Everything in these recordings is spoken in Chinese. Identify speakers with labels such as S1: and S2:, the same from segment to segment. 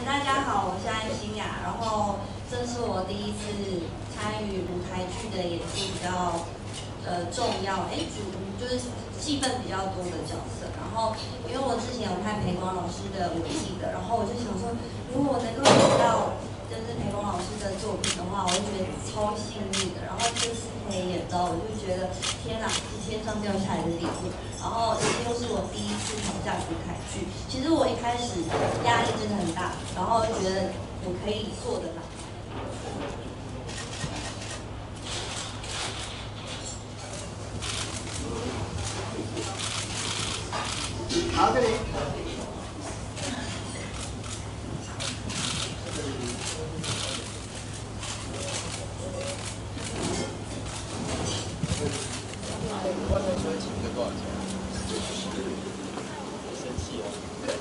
S1: 大家好，我是安心雅，然后这是我第一次参与舞台剧的演出，比较重要，就是戏份比较多的角色。然后因为我之前有看裴光老师的舞戏的，然后我就想说，如果我能够演到就是裴光老师的作品的话，我就觉得超幸运的。然后这次可以演到，我就觉得天哪，是天上掉下来的礼物。然后又是我第一次挑战舞台剧，其实我一开始压力真的很大，然后觉得我可以做得到。
S2: 好，这里。外面说请客多少钱？生气了。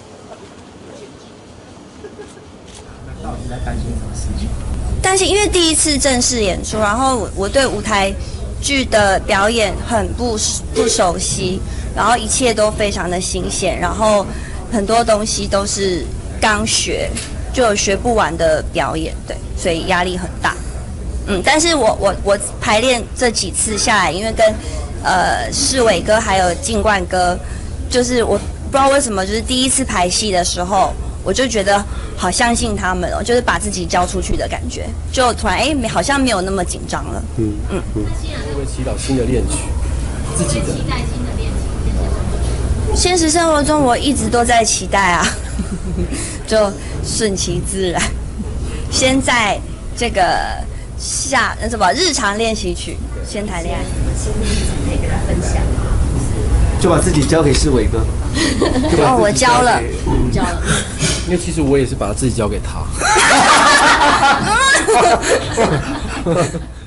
S2: 那到底在担心什么事情？
S1: 担心，因为第一次正式演出，然后我对舞台剧的表演很不熟悉，然后一切都非常的新鲜，然后很多东西都是刚学，就有学不完的表演，对，所以压力很大。但是我排练这几次下来，因为跟世伟哥还有静冠哥，就是我不知道为什么，就是第一次排戏的时候，我就觉得好相信他们哦，就是把自己交出去的感觉，就突然好像没有那么紧张了。
S2: 会不会祈祷新的恋曲？自己的。期待新的恋曲。
S1: 现实生活中我一直都在期待啊，就顺其自然。先在这个日常练习曲先谈恋爱，
S3: 心路历程可以跟他分享吗？
S2: 就把自己交给世伟哥。
S1: 哦，我交了。
S2: 因为其实我也是把自己交给他。